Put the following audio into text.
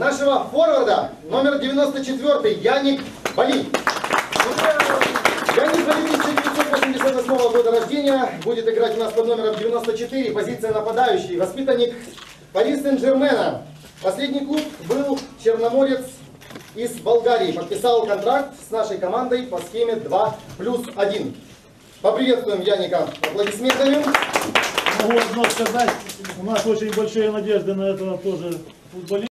нашего форварда, номер 94, Яник Бали. Яник Бали 1988 года рождения, будет играть у нас под номером 94, позиция нападающий, воспитанник Пари Сен-Жермена. Последний клуб был Черноморец из Болгарии, подписал контракт с нашей командой по схеме 2+1. Поприветствуем Яника аплодисментами. Могу одно сказать, у нас очень большие надежды на этого тоже футболиста.